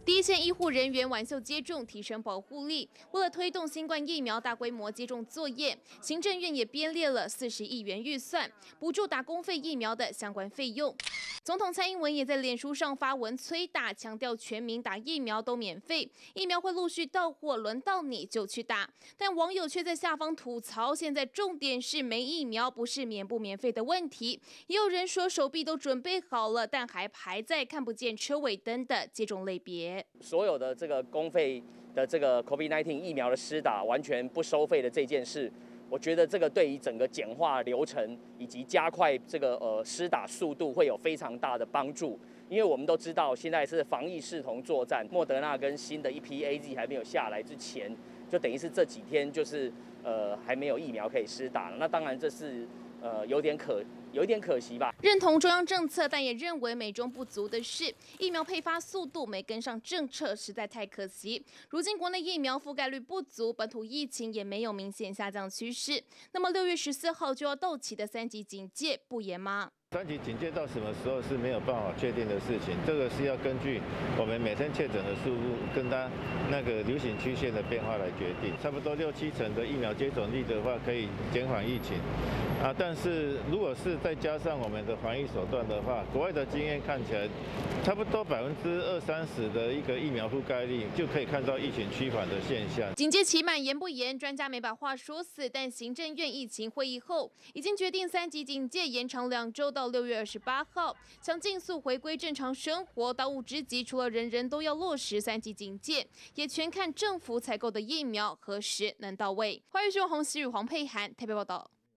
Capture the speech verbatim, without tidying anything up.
第一线医护人员晚秀接种，提升保护力。为了推动新冠疫苗大规模接种作业，行政院也编列了四十亿元预算，补助打公费疫苗的相关费用。总统蔡英文也在脸书上发文催打，强调全民打疫苗都免费，疫苗会陆续到货，轮到你就去打。但网友却在下方吐槽，现在重点是没疫苗，不是免不免费的问题。也有人说手臂都准备好了，但还排在看不见车尾灯的接种类别。 所有的这个公费的这个 COVID 十九 疫苗的施打完全不收费的这件事，我觉得这个对于整个简化流程以及加快这个呃施打速度会有非常大的帮助。因为我们都知道现在是防疫视同作战，莫德纳跟新的一批 A Z 还没有下来之前，就等于是这几天就是呃还没有疫苗可以施打了。那当然这是呃有点可。有一点可惜吧。 认同中央政策，但也认为美中不足的是，疫苗配发速度没跟上政策，实在太可惜。如今国内疫苗覆盖率不足，本土疫情也没有明显下降趋势。那么六月十四号就要到期的三级警戒不严吗？ 三级警戒到什么时候是没有办法确定的事情，这个是要根据我们每天确诊的数目跟它那个流行曲线的变化来决定。差不多六七成的疫苗接种率的话，可以减缓疫情啊。但是如果是再加上我们的防疫手段的话，国外的经验看起来，差不多百分之二三十的一个疫苗覆盖率，就可以看到疫情趋缓的现象。 警戒期满严不严，专家没把话说死，但行政院疫情会议后已经决定三级警戒延长两周到六月二十八号，想尽速回归正常生活。当务之急，除了人人都要落实三级警戒，也全看政府采购的疫苗何时能到位。华语新闻洪希宇、黄佩涵台北报道。